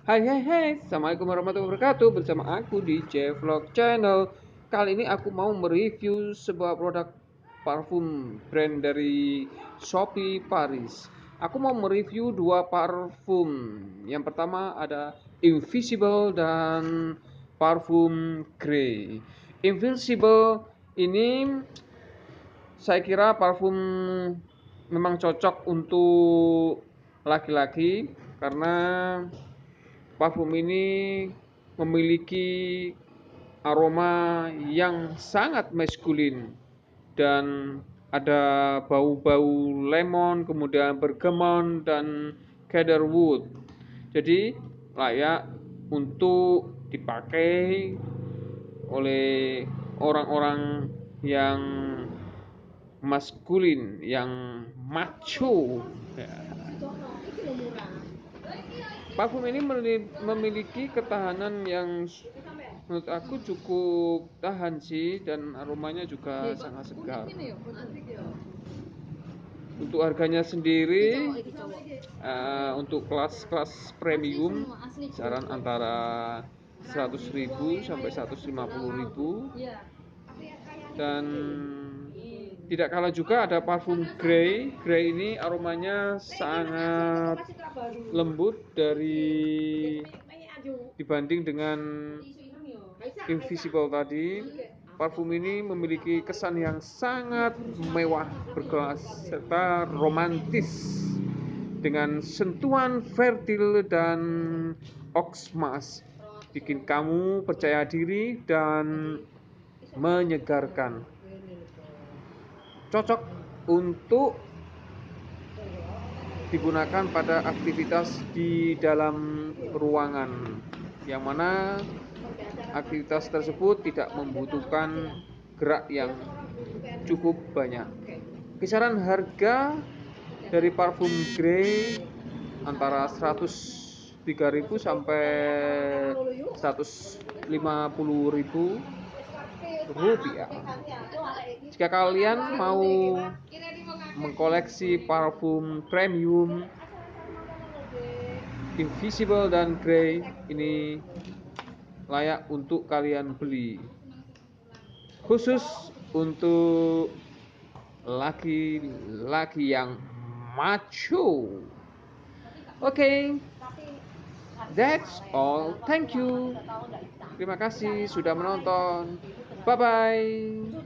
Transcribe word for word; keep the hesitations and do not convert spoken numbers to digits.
Hai hai hai, Assalamualaikum warahmatullahi wabarakatuh. Bersama aku di J Vlog Channel. Kali ini aku mau mereview sebuah produk parfum brand dari Shopee Paris. Aku mau mereview dua parfum. Yang pertama ada Invisible dan parfum Grey. Invisible ini saya kira parfum memang cocok untuk laki-laki karena parfum ini memiliki aroma yang sangat maskulin dan ada bau-bau lemon, kemudian bergamot dan cedarwood. Jadi layak untuk dipakai oleh orang-orang yang maskulin, yang macho. Ya. Parfum ini memiliki ketahanan yang menurut aku cukup tahan sih, dan aromanya juga sangat segar. Untuk harganya sendiri, uh, untuk kelas-kelas premium kisaran antara seratus ribu sampai seratus lima puluh ribu. Dan tidak kalah juga ada parfum Grey. Grey ini aromanya sangat lembut dari dibanding dengan Invisible tadi. Parfum ini memiliki kesan yang sangat mewah, berkelas serta romantis dengan sentuhan fertil dan oxmas, bikin kamu percaya diri dan menyegarkan. Cocok untuk digunakan pada aktivitas di dalam ruangan, yang mana aktivitas tersebut tidak membutuhkan gerak yang cukup banyak. Kisaran harga dari parfum Grey antara seratus tiga ribu sampai seratus lima puluh ribu rupiah. Jika kalian mau mengkoleksi parfum premium Invisible dan Grey, ini layak untuk kalian beli, khusus untuk laki-laki yang macho. Oke, okay, that's all. Thank you. Terima kasih sudah menonton. Bye bye.